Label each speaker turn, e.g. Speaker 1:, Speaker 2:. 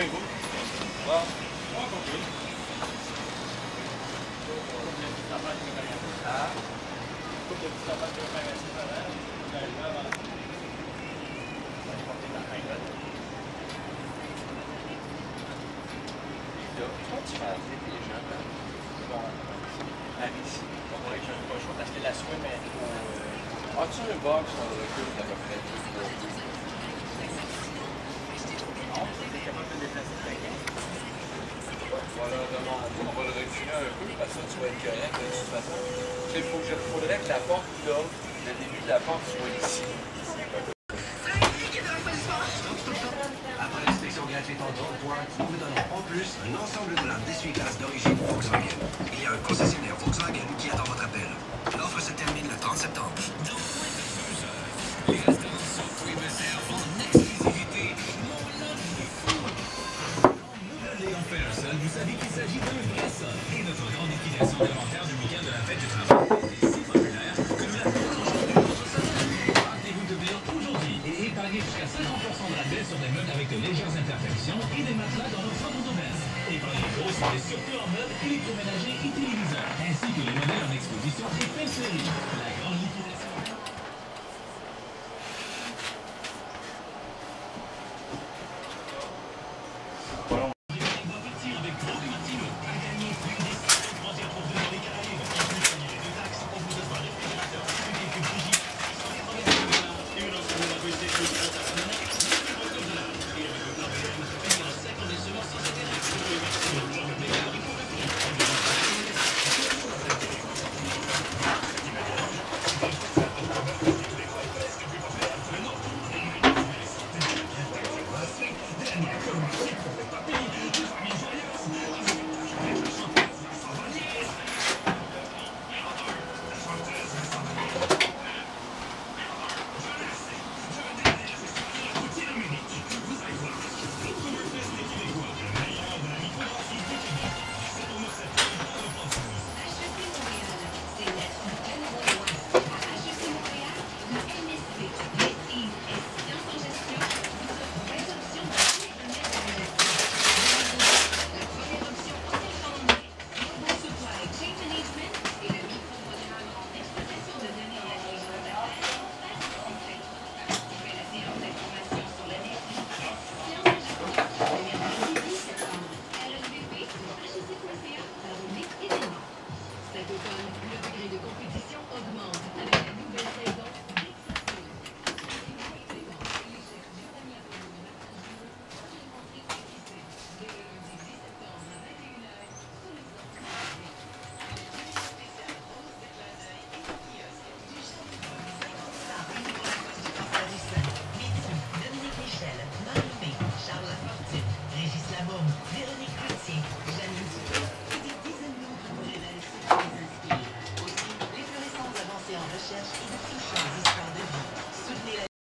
Speaker 1: un coup.
Speaker 2: Bon, on va continuer. Ah.
Speaker 1: Coupe de petits enfants qui vont faire un petit avant. On arrive avant. On va porter dans la main.
Speaker 2: Toi, tu vas appeler des gens là.
Speaker 1: Bon, ici. On va être pas chaud parce que la swim est trop.
Speaker 2: As-tu un box dans le recul d'à peu près 2-3 jours?
Speaker 1: Non, c'est capable de déplacer le paquet.
Speaker 2: On va leur demander, on va le reculer un peu parce que tu vas être correct de toute façon. Il faudrait que la porte là, le début de la porte soit ici.
Speaker 3: Après l'inspection gratuite en droit, nous vous donnons en plus un ensemble de lames d'essuie-glace d'origine Volkswagen. Il y a un concessionnaire Volkswagen qui attend votre appel. L'offre se termine le 30 septembre. Les restaurants sont fruits me servent en exclusivité. Mon lunch est fou. Nouvelle en personne, vous savez qu'il s'agit d'un vrai sol. Et notre grande liquidation d'inventaire du week-end de la fête du travail est si populaire que nous la faisons aujourd'hui dans notre salon. Partez-vous de venir aujourd'hui et épargnez jusqu'à 50% de rabais sur des meubles avec de légères imperfections et des matelas dans nos centres domaines. Épargnez gros sur les surplus en meubles, électroménagers et téléviseurs, ainsi que les modèles en exposition et fin série. La grande liquidation.
Speaker 1: Pas long.